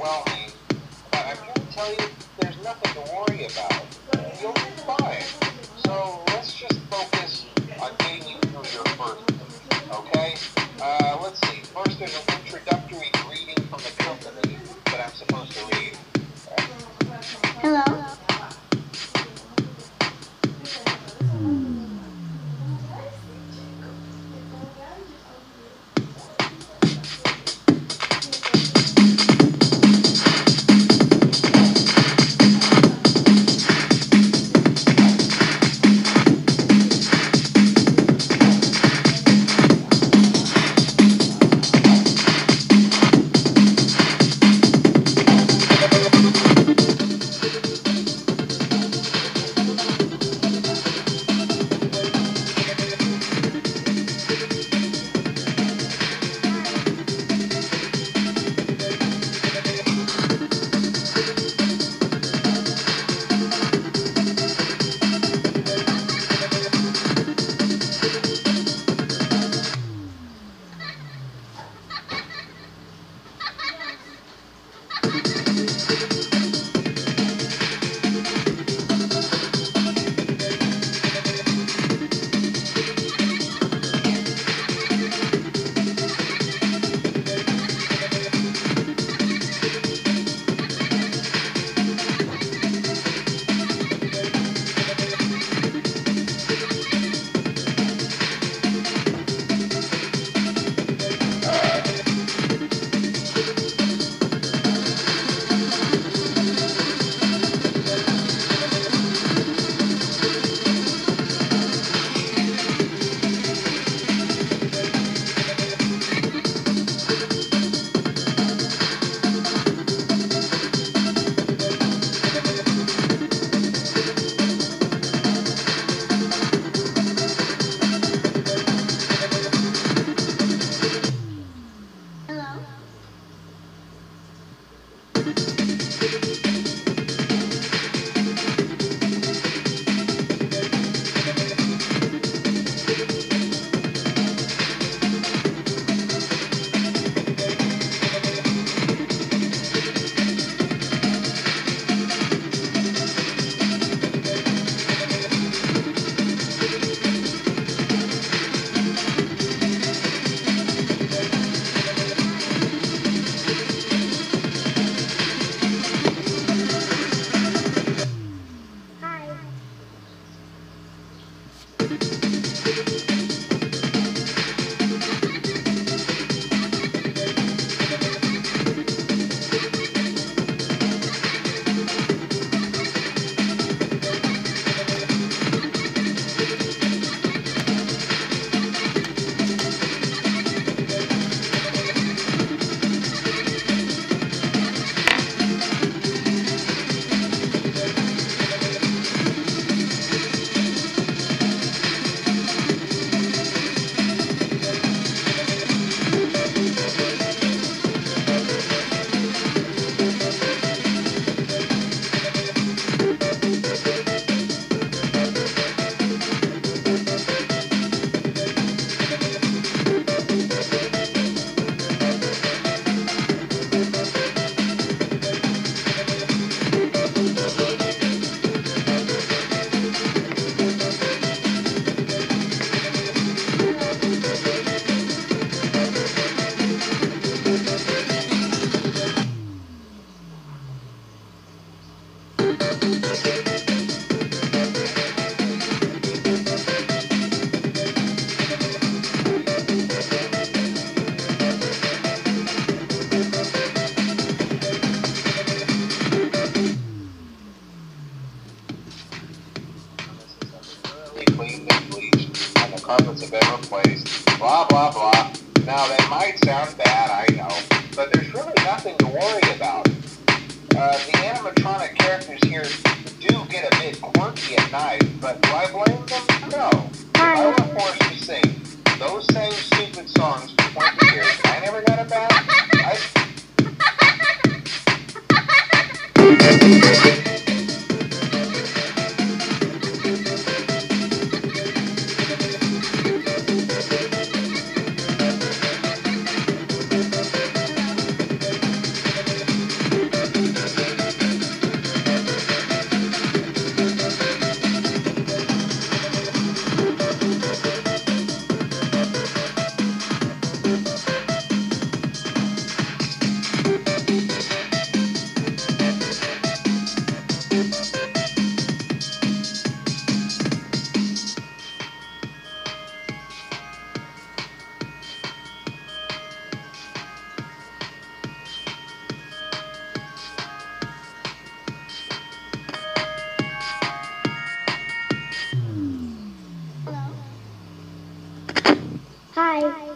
overwhelming, but I'm here to tell you there's nothing to worry about. You'll be fine. So let's just focus on getting you through your first week, okay? Let's see. First, there's an introductory greeting from the company that I'm supposed to read. Hello. Cleaned and bleached, and the carpets have been replaced, blah, blah, blah. Now, that might sound bad, I know, but there's really nothing to worry about. The animatronic characters here do get a bit quirky at night, but do I blame them? No. If I were forced to sing those same stupid songs for 20 years, I never got a bath, Hi.